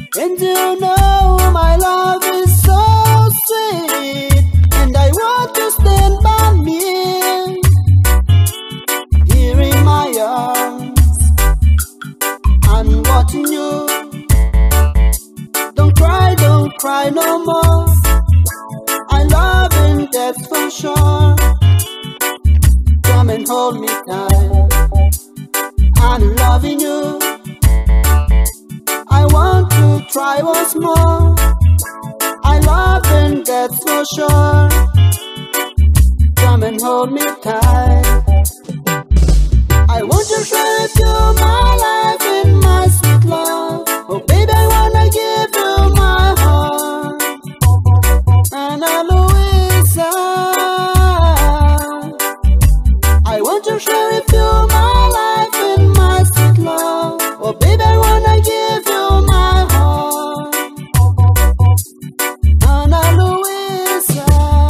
And you know my love is so sweet, and I want to stand by me, here in my arms, and watching you. Don't cry no more. I love you, that's for sure. Come and hold me tight. I'm loving you. I want to try once more. I love you, that's for sure. Come and hold me tight. I want to share with you my life and my sweet love. Oh baby, I wanna give you my heart. Ana Luisa, I want to share with you my life and my sweet love. Oh baby, I wanna give you my heart. Ana Luisa.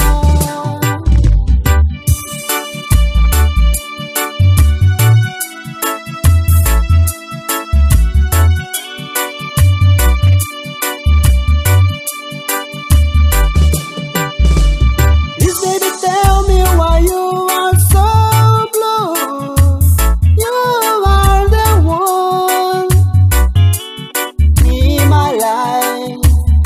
Please baby, tell me why you are so blue. You are the one in my life,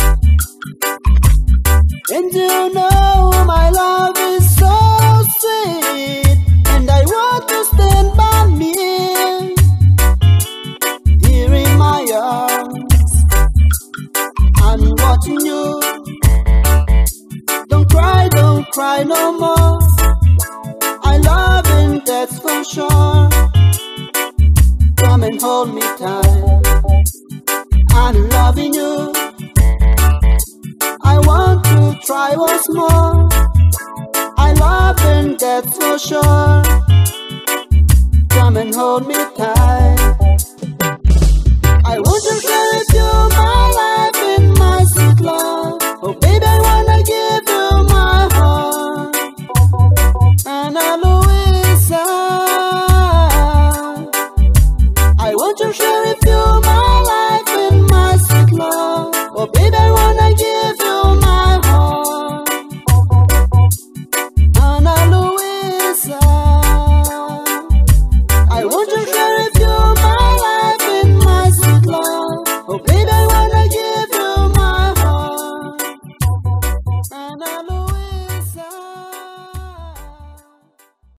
and you know my love is so sweet, and I want to stand by me, here in my arms, I'm watching you. Don't cry no more. I love you, that's for sure. Come and hold me tight. I'm loving you. I want to try once more. I love you, that's for sure. Come and hold me tight. I want to